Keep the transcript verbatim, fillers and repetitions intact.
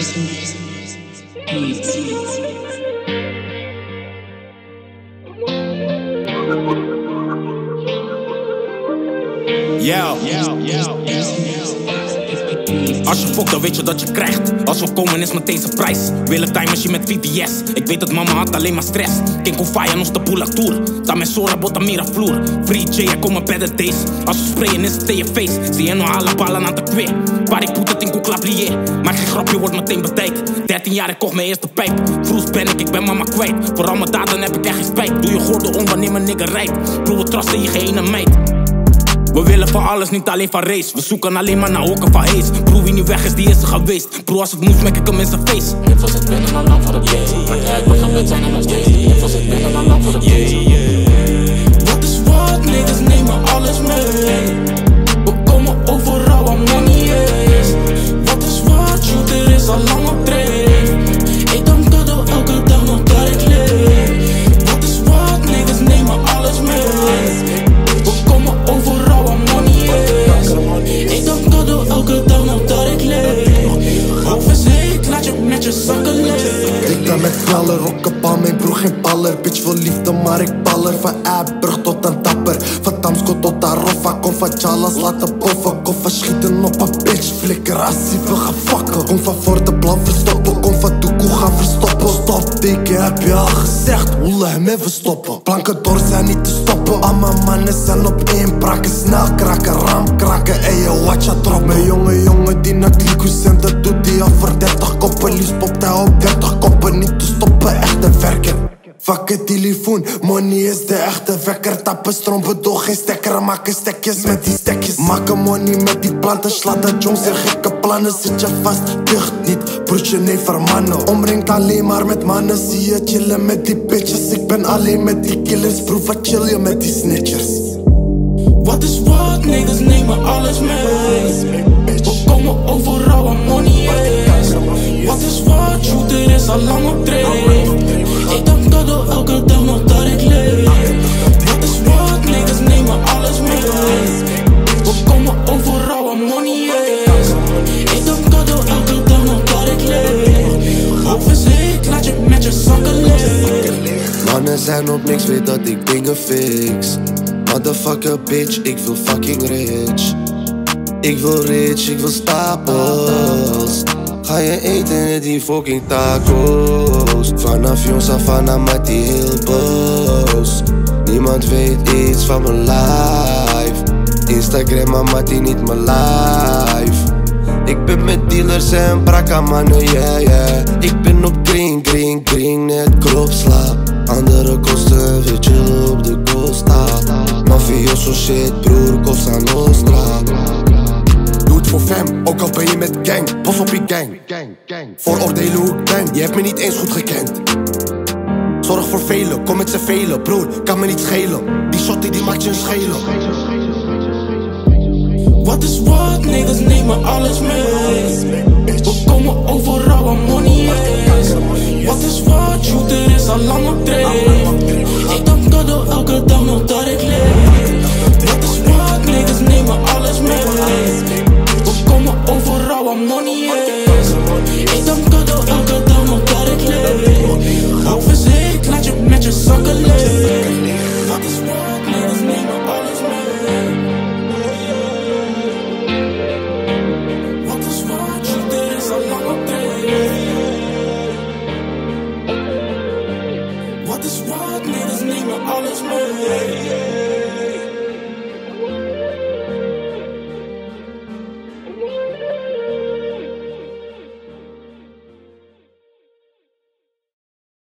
Yeah. Als je fokt, dan weet je dat je krijgt. Als we komen is meteen zijn prijs. Willen time machine met V V S. Ik weet dat mama had alleen maar stress. King Kofaya nos de boela tour. Ta mijn sora bota mira vloer. Free J, er komen better days. Als we sprayen is het in je face. Zie je nou alle ballen aan de kwe. Waar ik poet het in koeklablier. Maak geen grapje, wordt meteen betijd. dertien jaar, ik kocht mijn eerste pijp. Vroeg ben ik, ik ben mama kwijt. Voor al mijn daden heb ik echt geen spijt. Doe je gordel om wanneer mijn nigger rijdt. Broer, we trasten je geen meid. We willen van alles, niet alleen van race. We zoeken alleen maar naar hoeken van ace. Broer, wie nu weg is, die is er geweest. Broer, als het moest, mek ik hem in zijn face. Ik was het binnen al lang voor het yeah. Ja, ik wil gaan wit zijn en nog steeds. Ik was het binnen al lang voor het yeah, yeah. Wat is wat? Niggas nemen alles mee. We komen overal waar money is. Wat is wat? Shoot, er is al lang op dreef. Ik dank cadeau elke dag nog dat ik leef. Wat is wat? Niggas nemen alles mee. We komen overal waar money is. Ik dank cadeau elke dag nog dat ik leef. Overzeek, laat je met je zakken leeg. Ik ben met knallen, rokkenbal, mijn broer geen baller. Bitch wil liefde, maar ik baller. Van Eiburg tot een Dapper. Van Damsko tot Aroffa. Kom van Chalas, laten boven. Kom van schieten op een bitch. Flikker assie, wil gaan fucken. Kom van voor de plan verstoppen. Kom van Doekoe gaan verstoppen. Stopteken heb je al gezegd. Hoele hem even stoppen. Planken door zijn niet te stoppen. Al mijn mannen zijn op één. Braken snel kraken, ram kraken. En je watch je drop. Mijn jonge jongen die naar Klikuscenten doet. Die al voor dertig koppen. Liefst popt hij op dertig koppen. Niet te stoppen, echt een werken. Fuck het telefoon, money is de echte wekker. Tappen strompen door geen stekker. Maken stekjes met die stekjes. Maken money met die planten. Slaat de jongens in gekke plannen. Zit je vast, dicht niet, broertje nee vermannen. Omringt alleen maar met mannen. Zie je chillen met die bitches. Ik ben alleen met die killers. Broer, wat chill je met die snitchers? Wat is wat? Niggas nemen alles mee. We komen overal waar money is. Wat is wat? Shoot, er is al lang op dreef. Ik dank cadeau elke dag nog dat ik leef. Wat is wat? Niggas nemen alles mee. We komen overal waar money is. Ik dank cadeau elke dag nog dat ik leef. Overzeek, laat je met je zakken leeg. Mannen zijn op niks, weet dat ik dingen fix. Motherfucker bitch, ik wil fucking rich. Ik wil rich, ik wil stapels. Ga je eten met die fucking tacos. Vanaf jongs af aan met die heel boos. Niemand weet iets van mijn life. Instagram maar die niet mijn life. Ik ben met dealers en brakka mannen, yeah yeah. Ik ben op green, green, green, net kropslaap. Andere kosten, weer chillen op de Costa. Mafioso shit, broer, Cosa Nostra. Doe het voor fam, ook al ben je met gang. Bos op je gang, vooroordelen hoe ik ben. Je hebt me niet eens goed gekend. Zorg voor velen, kom met z'n velen. Broer, kan me niet schelen. Die shotty die maakt je een schelen. Wat is wat? Niggas nemen alles mee. We komen overal waar money is. Wat is wat? Shoot, er is al lang op dreef. Ik dank cadeau elke dag nog dat ik leef. Wat is wat? Niggas nemen alles mee. We komen overal waar money is. Ik dank cadeau elke dag nog dat ik leef. Overzeek, laat je met je zakken leeg. Wat is wat? Niggas nemen alles mee. What is what? Niggas nemen alles mee.